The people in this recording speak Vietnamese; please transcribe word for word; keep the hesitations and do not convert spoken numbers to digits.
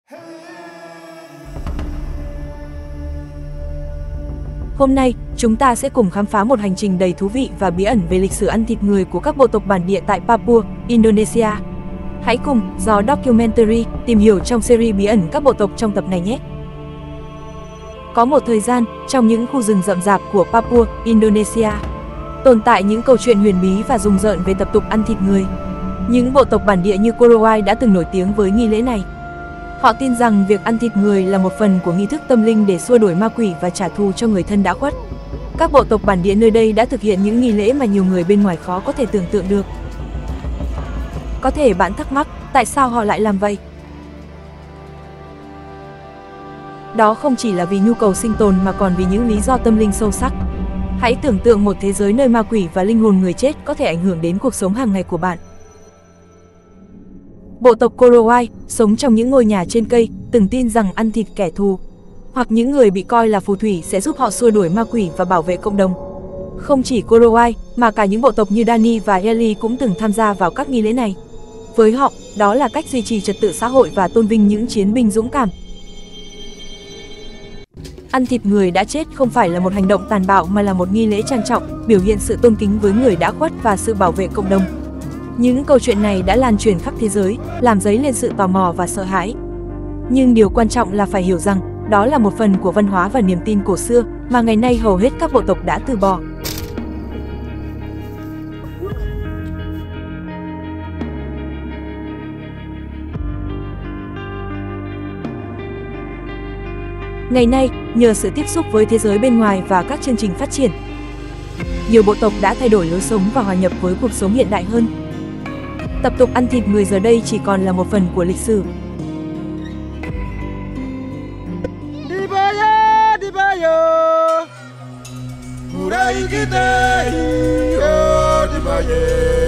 Hôm nay, chúng ta sẽ cùng khám phá một hành trình đầy thú vị và bí ẩn về lịch sử ăn thịt người của các bộ tộc bản địa tại Papua, Indonesia. Hãy cùng Do Documentary tìm hiểu trong series bí ẩn các bộ tộc trong tập này nhé! Có một thời gian, trong những khu rừng rậm rạp của Papua, Indonesia, tồn tại những câu chuyện huyền bí và rùng rợn về tập tục ăn thịt người. Những bộ tộc bản địa như Korowai đã từng nổi tiếng với nghi lễ này. Họ tin rằng việc ăn thịt người là một phần của nghi thức tâm linh để xua đuổi ma quỷ và trả thù cho người thân đã khuất. Các bộ tộc bản địa nơi đây đã thực hiện những nghi lễ mà nhiều người bên ngoài khó có thể tưởng tượng được. Có thể bạn thắc mắc, tại sao họ lại làm vậy? Đó không chỉ là vì nhu cầu sinh tồn mà còn vì những lý do tâm linh sâu sắc. Hãy tưởng tượng một thế giới nơi ma quỷ và linh hồn người chết có thể ảnh hưởng đến cuộc sống hàng ngày của bạn. Bộ tộc Korowai, sống trong những ngôi nhà trên cây, từng tin rằng ăn thịt kẻ thù, hoặc những người bị coi là phù thủy sẽ giúp họ xua đuổi ma quỷ và bảo vệ cộng đồng. Không chỉ Korowai, mà cả những bộ tộc như Dani và Eli cũng từng tham gia vào các nghi lễ này. Với họ, đó là cách duy trì trật tự xã hội và tôn vinh những chiến binh dũng cảm. Ăn thịt người đã chết không phải là một hành động tàn bạo mà là một nghi lễ trang trọng, biểu hiện sự tôn kính với người đã khuất và sự bảo vệ cộng đồng. Những câu chuyện này đã lan truyền khắp thế giới, làm dấy lên sự tò mò và sợ hãi. Nhưng điều quan trọng là phải hiểu rằng, đó là một phần của văn hóa và niềm tin cổ xưa, mà ngày nay hầu hết các bộ tộc đã từ bỏ. Ngày nay, nhờ sự tiếp xúc với thế giới bên ngoài và các chương trình phát triển, nhiều bộ tộc đã thay đổi lối sống và hòa nhập với cuộc sống hiện đại hơn. Tập tục ăn thịt người giờ đây chỉ còn là một phần của lịch sử. Budaya kita, budaya